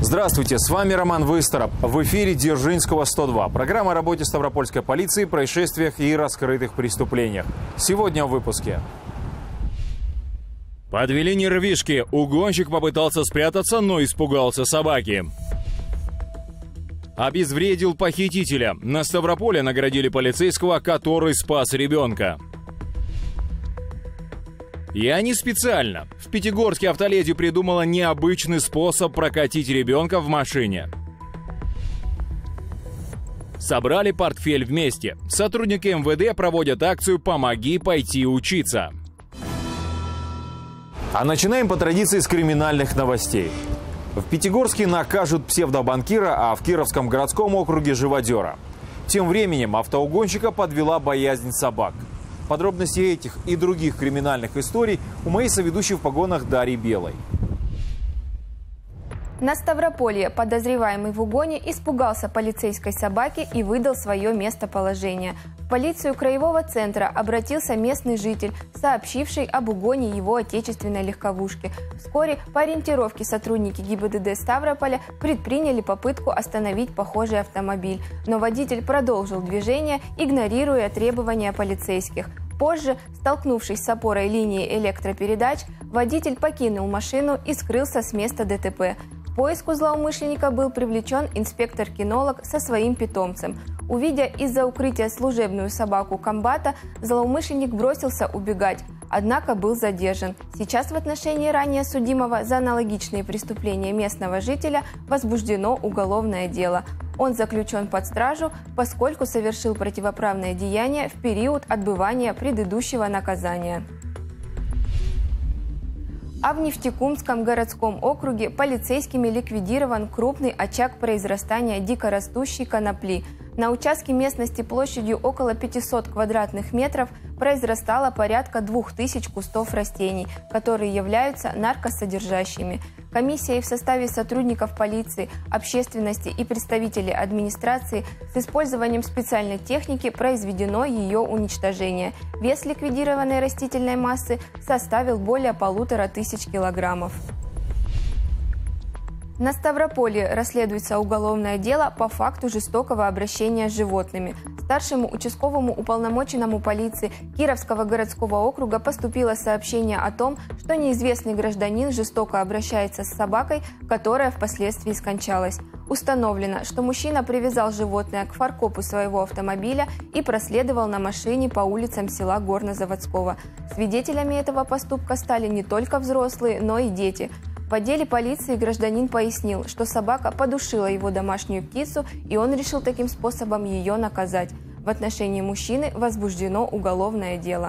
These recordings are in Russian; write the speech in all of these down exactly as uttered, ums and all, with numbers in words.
Здравствуйте, с вами Роман Выстороп. В эфире Дзержинского сто два. Программа о работе Ставропольской полиции, происшествиях и раскрытых преступлениях. Сегодня в выпуске. Подвели нервишки. Угонщик попытался спрятаться, но испугался собаки. Обезвредил похитителя. На Ставрополе наградили полицейского, который спас ребенка. Я не специально. В Пятигорске автоледи придумала необычный способ прокатить ребенка в машине. Собрали портфель вместе. Сотрудники эм вэ дэ проводят акцию «Помоги пойти учиться». А начинаем по традиции с криминальных новостей. В Пятигорске накажут псевдобанкира, а в Кировском городском округе – живодера. Тем временем автоугонщика подвела боязнь собак. Подробности этих и других криминальных историй у моей соведущей в погонах Дарьи Белой. На Ставрополье подозреваемый в угоне испугался полицейской собаки и выдал свое местоположение. В полицию краевого центра обратился местный житель, сообщивший об угоне его отечественной легковушки. Вскоре по ориентировке сотрудники гэ и бэ дэ дэ Ставрополя предприняли попытку остановить похожий автомобиль. Но водитель продолжил движение, игнорируя требования полицейских. Позже, столкнувшись с опорой линии электропередач, водитель покинул машину и скрылся с места дэ тэ пэ. К поиску злоумышленника был привлечен инспектор-кинолог со своим питомцем. Увидя из-за укрытия служебную собаку комбата, злоумышленник бросился убегать, однако был задержан. Сейчас в отношении ранее судимого за аналогичные преступления местного жителя возбуждено уголовное дело. Он заключен под стражу, поскольку совершил противоправное деяние в период отбывания предыдущего наказания. А в Нефтекумском городском округе полицейскими ликвидирован крупный очаг произрастания дикорастущей конопли. На участке местности площадью около пятисот квадратных метров произрастало порядка двух тысяч кустов растений, которые являются наркосодержащими. Комиссией в составе сотрудников полиции, общественности и представителей администрации с использованием специальной техники произведено ее уничтожение. Вес ликвидированной растительной массы составил более полутора тысяч килограммов. На Ставрополе расследуется уголовное дело по факту жестокого обращения с животными. Старшему участковому уполномоченному полиции Кировского городского округа поступило сообщение о том, что неизвестный гражданин жестоко обращается с собакой, которая впоследствии скончалась. Установлено, что мужчина привязал животное к фаркопу своего автомобиля и проследовал на машине по улицам села Горнозаводского. Свидетелями этого поступка стали не только взрослые, но и дети. В отделе полиции гражданин пояснил, что собака подушила его домашнюю птицу, и он решил таким способом ее наказать. В отношении мужчины возбуждено уголовное дело.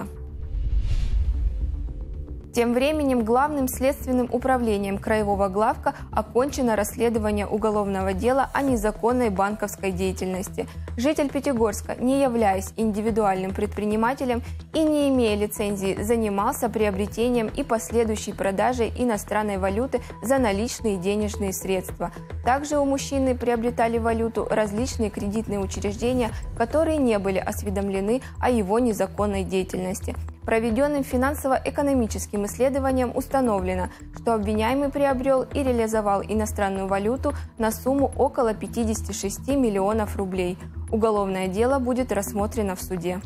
Тем временем Главным следственным управлением Краевого главка окончено расследование уголовного дела о незаконной банковской деятельности. Житель Пятигорска, не являясь индивидуальным предпринимателем и не имея лицензии, занимался приобретением и последующей продажей иностранной валюты за наличные денежные средства. Также у мужчины приобретали валюту различные кредитные учреждения, которые не были осведомлены о его незаконной деятельности. Проведенным финансово-экономическим исследованием установлено, что обвиняемый приобрел и реализовал иностранную валюту на сумму около пятидесяти шести миллионов рублей. Уголовное дело будет рассмотрено в суде.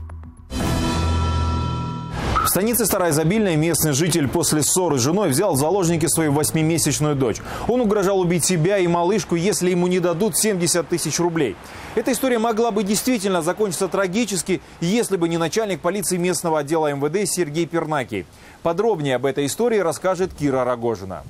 В станице Староизобильной местный житель после ссоры с женой взял в заложники свою восьмимесячную дочь. Он угрожал убить себя и малышку, если ему не дадут семьдесят тысяч рублей. Эта история могла бы действительно закончиться трагически, если бы не начальник полиции местного отдела эм вэ дэ Сергей Пернакий. Подробнее об этой истории расскажет Кира Рогожина.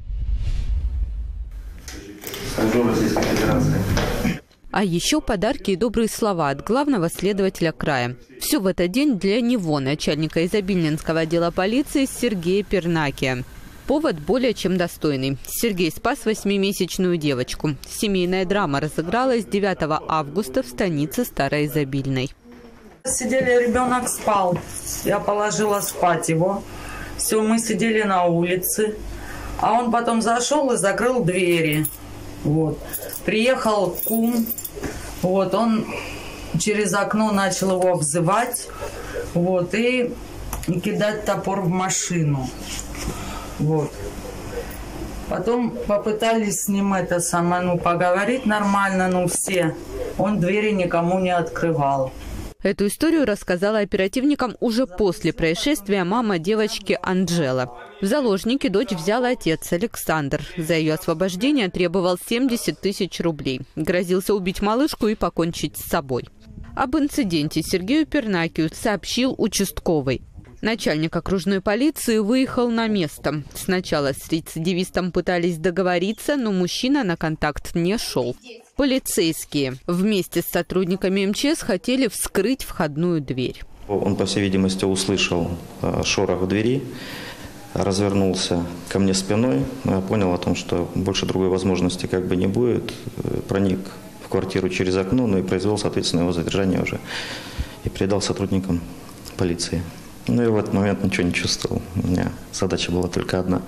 А еще подарки и добрые слова от главного следователя края. Все в этот день для него, начальника Изобильненского отдела полиции Сергея Пернакия. Повод более чем достойный. Сергей спас восьмимесячную девочку. Семейная драма разыгралась девятого августа в станице Староизобильной. Сидели, ребенок спал. Я положила спать его. Все, мы сидели на улице. А он потом зашел и закрыл двери. Вот. Приехал кум. Вот, он через окно начал его обзывать. Вот, и кидать топор в машину. Вот. Потом попытались с ним это самое, ну, поговорить нормально, ну, все. Он двери никому не открывал. Эту историю рассказала оперативникам уже после происшествия мама девочки Анжела. В заложники дочь взял отец Александр. За ее освобождение требовал семьдесят тысяч рублей. Грозился убить малышку и покончить с собой. Об инциденте Сергею Пернакию сообщил участковый. Начальник окружной полиции выехал на место. Сначала с рецидивистом пытались договориться, но мужчина на контакт не шел. Полицейские вместе с сотрудниками эм че эс хотели вскрыть входную дверь. Он, по всей видимости, услышал шорох в двери, развернулся ко мне спиной, понял о том, что больше другой возможности как бы не будет, проник в квартиру через окно, ну и произвел, соответственно, его задержание уже и передал сотрудникам полиции. Ну, я в этот момент ничего не чувствовал. У меня задача была только одна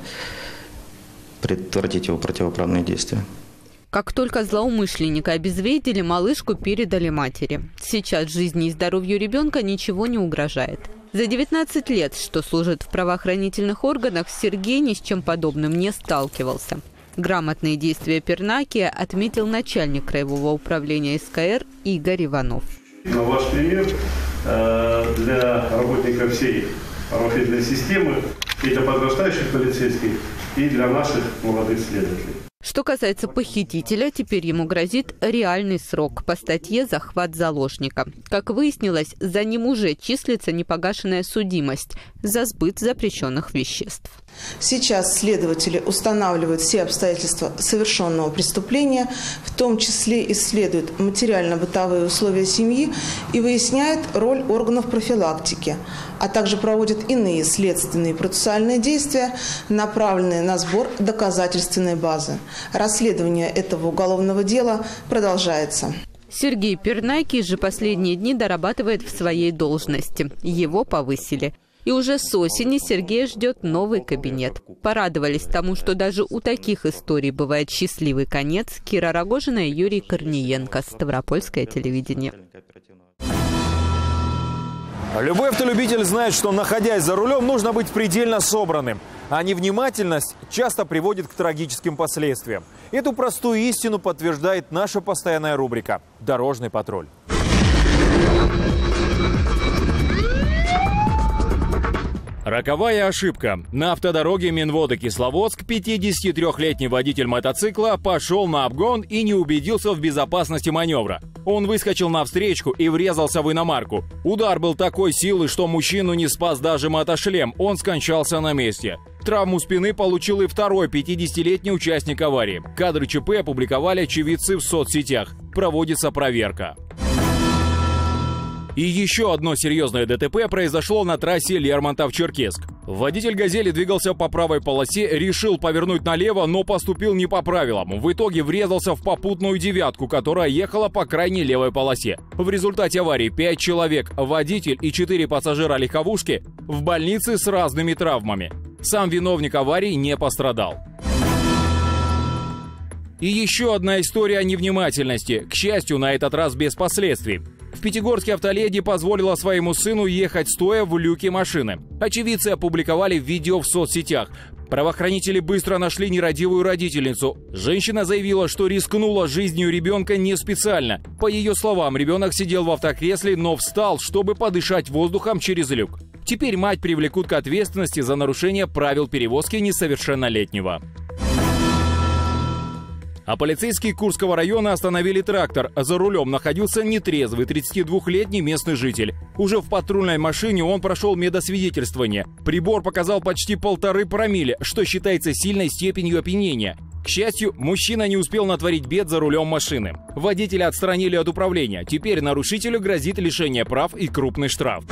– предотвратить его противоправные действия. Как только злоумышленника обезвредили, малышку передали матери. Сейчас жизни и здоровью ребенка ничего не угрожает. За девятнадцать лет, что служит в правоохранительных органах, Сергей ни с чем подобным не сталкивался. Грамотные действия Пернакия отметил начальник краевого управления эс ка эр Игорь Иванов. На ваш пример для работников всей правоохранительной системы, и для подрастающих полицейских, и для наших молодых следователей. Что касается похитителя, теперь ему грозит реальный срок по статье «Захват заложника». Как выяснилось, за ним уже числится непогашенная судимость за сбыт запрещенных веществ. Сейчас следователи устанавливают все обстоятельства совершенного преступления, в том числе исследуют материально-бытовые условия семьи и выясняют роль органов профилактики, а также проводят иные следственные и процессуальные действия, направленные на сбор доказательственной базы. Расследование этого уголовного дела продолжается. Сергей Пернакий же последние дни дорабатывает в своей должности. Его повысили. И уже с осени Сергея ждет новый кабинет. Порадовались тому, что даже у таких историй бывает счастливый конец. Кира Рогожина и Юрий Корниенко. Ставропольское телевидение. Любой автолюбитель знает, что, находясь за рулем, нужно быть предельно собранным. А невнимательность часто приводит к трагическим последствиям. Эту простую истину подтверждает наша постоянная рубрика «Дорожный патруль». Роковая ошибка. На автодороге Минвода-Кисловодск пятидесятитрёхлетний водитель мотоцикла пошел на обгон и не убедился в безопасности маневра. Он выскочил на встречку и врезался в иномарку. Удар был такой силы, что мужчину не спас даже мотошлем. Он скончался на месте. Травму спины получил и второй пятидесятилетний участник аварии. Кадры ЧП опубликовали очевидцы в соцсетях. Проводится проверка. И еще одно серьезное ДТП произошло на трассе Лермонтов-Черкесск. Водитель «Газели» двигался по правой полосе, решил повернуть налево, но поступил не по правилам. В итоге врезался в попутную «девятку», которая ехала по крайней левой полосе. В результате аварии пять человек, водитель и четыре пассажира легковушки в больнице с разными травмами. Сам виновник аварии не пострадал. И еще одна история о невнимательности. К счастью, на этот раз без последствий. В Пятигорске автоледи позволила своему сыну ехать стоя в люке машины. Очевидцы опубликовали видео в соцсетях. Правоохранители быстро нашли нерадивую родительницу. Женщина заявила, что рискнула жизнью ребенка не специально. По ее словам, ребенок сидел в автокресле, но встал, чтобы подышать воздухом через люк. Теперь мать привлекут к ответственности за нарушение правил перевозки несовершеннолетнего. А полицейские Курского района остановили трактор. За рулем находился нетрезвый тридцатидвухлетний местный житель. Уже в патрульной машине он прошел медосвидетельствование. Прибор показал почти полторы промилле, что считается сильной степенью опьянения. К счастью, мужчина не успел натворить бед за рулем машины. Водителя отстранили от управления. Теперь нарушителю грозит лишение прав и крупный штраф.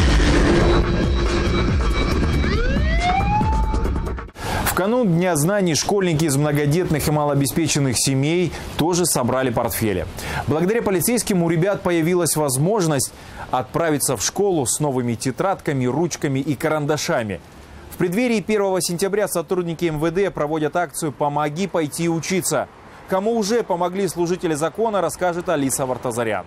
В канун Дня знаний школьники из многодетных и малообеспеченных семей тоже собрали портфели. Благодаря полицейским у ребят появилась возможность отправиться в школу с новыми тетрадками, ручками и карандашами. В преддверии первого сентября сотрудники эм вэ дэ проводят акцию «Помоги пойти учиться». Кому уже помогли служители закона, расскажет Алиса Вартазарян.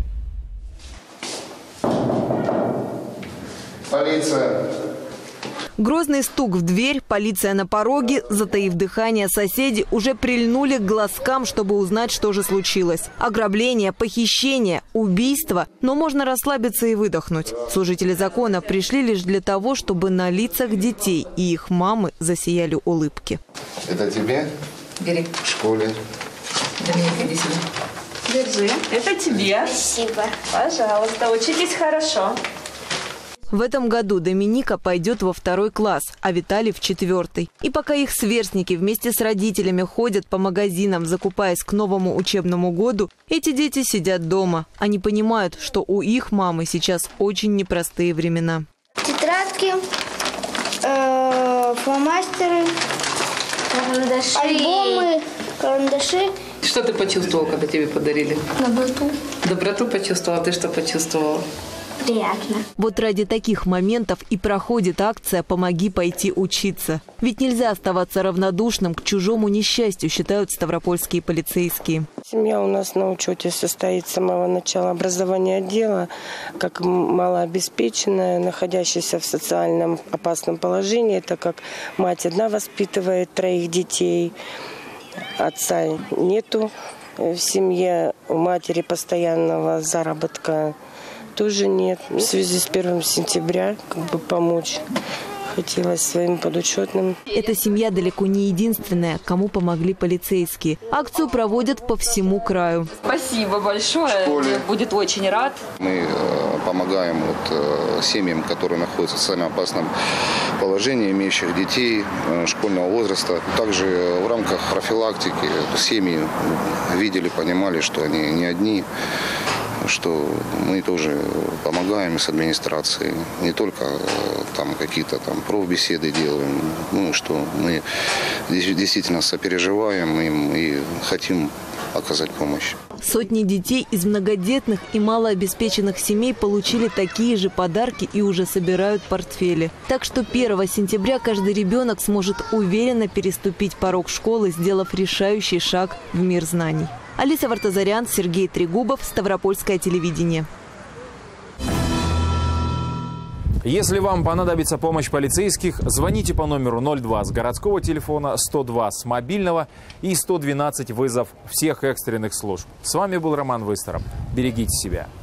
Полиция. Грозный стук в дверь, полиция на пороге, затаив дыхание, соседи уже прильнули к глазкам, чтобы узнать, что же случилось. Ограбление, похищение, убийство. Но можно расслабиться и выдохнуть. Служители закона пришли лишь для того, чтобы на лицах детей и их мамы засияли улыбки. Это тебе? Бери. В школе. Доминик, иди сюда. Держи. Это тебе. Спасибо. Пожалуйста, учитесь хорошо. В этом году Доминика пойдет во второй класс, а Виталий в четвертый. И пока их сверстники вместе с родителями ходят по магазинам, закупаясь к новому учебному году, эти дети сидят дома. Они понимают, что у их мамы сейчас очень непростые времена. Тетрадки, э, фломастеры, карандаши, альбомы, карандаши. Что ты почувствовал, когда тебе подарили? Доброту. Доброту почувствовала. Ты что почувствовала? Приятно. Вот ради таких моментов и проходит акция «Помоги пойти учиться». Ведь нельзя оставаться равнодушным к чужому несчастью, считают ставропольские полицейские. Семья у нас на учете состоит с самого начала образования отдела, как малообеспеченная, находящаяся в социальном опасном положении, так как мать одна воспитывает троих детей, отца нету в семье, у матери постоянного заработка тоже нет. В связи с первым сентября как бы помочь хотелось своим подучетным. Эта семья далеко не единственная, кому помогли полицейские. Акцию проводят по всему краю. Спасибо большое. Будет очень рад. Мы помогаем вот семьям, которые находятся в социально опасном положении, имеющих детей школьного возраста. Также в рамках профилактики семьи видели, понимали, что они не одни, что мы тоже помогаем с администрацией, не только там какие-то там профбеседы делаем, ну, что мы действительно сопереживаем им и хотим оказать помощь. Сотни детей из многодетных и малообеспеченных семей получили такие же подарки и уже собирают портфели. Так что первого сентября каждый ребенок сможет уверенно переступить порог школы, сделав решающий шаг в мир знаний. Алиса Вартазарян, Сергей Трегубов, Ставропольское телевидение. Если вам понадобится помощь полицейских, звоните по номеру ноль два с городского телефона, сто два с мобильного и сто двенадцать вызов всех экстренных служб. С вами был Роман Высторов. Берегите себя.